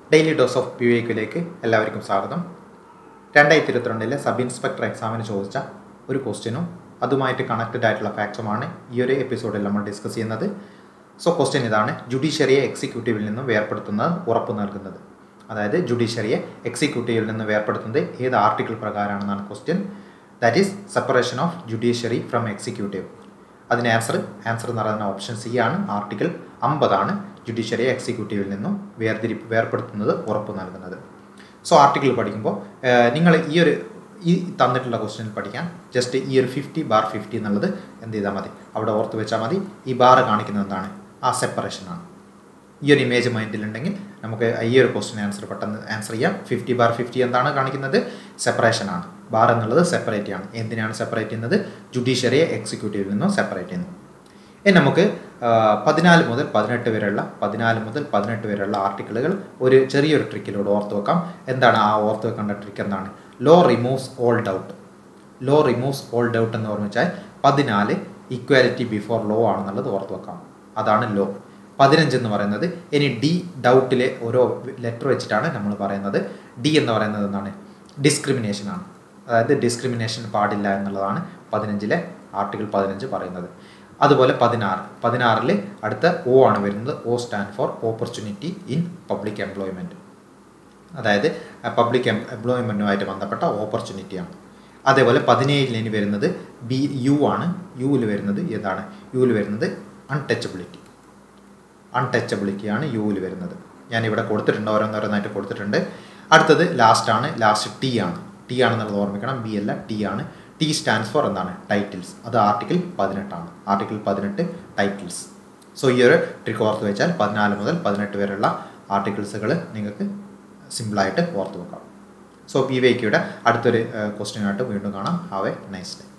Daily dose of PYQലേക്ക് എല്ലാവർക്കും സ്വാഗതം. 2022 sub inspector എക്സാമിന് ചോദിച്ച ഒരു ക്വസ്റ്റ്യനും അതുമായിട്ട് കണക്റ്റഡ് ആയിട്ടുള്ള ഫാക്ട്സുമാണ് ഈ ഒരു എപ്പിസോഡിൽ നമ്മൾ ഡിസ്കസ് ചെയ്യുന്നത്. സോ ക്വസ്റ്റ്യൻ ഇതാണ്: ജുഡീഷ്യറിയെ എക്സിക്യൂട്ടീവിൽ നിന്ന് വേർപെടുത്തുന്നത് ഉറപ്പ് നൽകുന്നത്. അതായത് ജുഡീഷ്യറിയെ എക്സിക്യൂട്ടീവിൽ നിന്ന് വേർപെടുത്തുന്നത് ഏത് ആർട്ടിക്കിൾ പ്രകാരമാണെന്നാണ് question. That is separation of judiciary from executive. അതിന് ആൻസർ എന്ന് പറയുന്ന ഓപ്ഷൻ സി ആണ്. ആർട്ടിക്കിൾ 50 ആണ് ജുഡീഷ്യറിയെ എക്സിക്യൂട്ടീവിൽ നിന്നും വേർപെടുത്തുന്നത് ഉറപ്പ് നൽകുന്നത്. സോ ആർട്ടിക്കിൾ പഠിക്കുമ്പോൾ നിങ്ങൾ ഈ തന്നിട്ടുള്ള ക്വസ്റ്റ്യനിൽ പഠിക്കാൻ ജസ്റ്റ് ഈ ഒരു 50/50 എന്നുള്ളത് എന്ത് ചെയ്താൽ മതി, അവിടെ ഓർത്ത് വെച്ചാൽ മതി. ഈ ബാറ് കാണിക്കുന്നത് എന്താണ്? ആ സെപ്പറേഷനാണ്. ഈ ഒരു ഇമേജ് മൈൻഡിലുണ്ടെങ്കിൽ നമുക്ക് ഈ ഒരു ക്വസ്റ്റ്യൻ ആൻസർ പെട്ടെന്ന് ആൻസർ ചെയ്യാം. 50/50 എന്താണ് കാണിക്കുന്നത്? സെപ്പറേഷനാണ്. ബാർ എന്നുള്ളത് സെപ്പറേറ്റ് ആണ്. എന്തിനാണ് സെപ്പറേറ്റ് ചെയ്യുന്നത്? ജുഡീഷ്യറിയെ എക്സിക്യൂട്ടീവിൽ നിന്നും സെപ്പറേറ്റ് ചെയ്യുന്നു. ഇനി നമുക്ക് 14 മുതൽ 18 വരെയുള്ള ആർട്ടിക്കിളുകൾ ഒരു ചെറിയൊരു ട്രിക്കിലൂടെ ഓർത്ത് വെക്കാം. എന്താണ് ആ ഓർത്ത് വെക്കേണ്ട ട്രിക്ക്? എന്താണ്? Law removes all doubt. Law removes all doubt എന്ന് ഓർമ്മിച്ചാൽ 14 ഈക്വാലിറ്റി ബിഫോർ ലോ ആണെന്നുള്ളത് ഓർത്ത് വെക്കാം. അതാണ് ലോ. 15 എന്ന് പറയുന്നത് ഇനി ഡി ഡൗട്ടിലെ ഓരോ ലെറ്റർ വെച്ചിട്ടാണ് നമ്മൾ പറയുന്നത്. ഡി എന്ന് പറയുന്നത് എന്താണ്? ഡിസ്ക്രിമിനേഷൻ ആണ്. അതായത് ഡിസ്ക്രിമിനേഷൻ പാടില്ല എന്നുള്ളതാണ് 15 ആർട്ടിക്കിൾ 15 പറയുന്നത്. അതുപോലെ 16 അടുത്ത ഒ ആണ് വരുന്നത്. O stand for opportunity in public employment. അതായത് പബ്ലിക് എംപ്ലോയ്മെൻറ്റുമായിട്ട് ബന്ധപ്പെട്ട ഓപ്പർച്യൂണിറ്റിയാണ്. അതേപോലെ 17 ഇനി വരുന്നത് യു ആണ്. യുവിൽ വരുന്നത് എന്താണ്? യുവിൽ വരുന്നത് അൺടച്ചബിലിറ്റിയാണ് യുവിൽ വരുന്നത്. ഞാനിവിടെ കൊടുത്തിട്ടുണ്ട്, ഓരോന്നോരോന്നായിട്ട് കൊടുത്തിട്ടുണ്ട്. അടുത്തത് ലാസ്റ്റ് ടി ആണ്. ടി ആണെന്നുള്ളത് ഓർമ്മിക്കണം. ബി അല്ല, ടി ആണ്. ടി സ്റ്റാൻഡ്സ് ഫോർ എന്താണ്? ടൈറ്റിൽസ്. അത് ആർട്ടിക്കിൾ 18 ആണ്. Article 18 titles. സോ ഈ ഒരു ട്രിക്ക് ഓർത്ത് വെച്ചാൽ 14 മുതൽ 18 വരെയുള്ള ആർട്ടിക്കിൾസുകൾ നിങ്ങൾക്ക് സിമ്പിളായിട്ട് ഓർത്ത് വെക്കാം. സോ PYQയുടെ അടുത്തൊരു ക്വസ്റ്റ്യനായിട്ട് വീണ്ടും കാണാം. Have a nice day.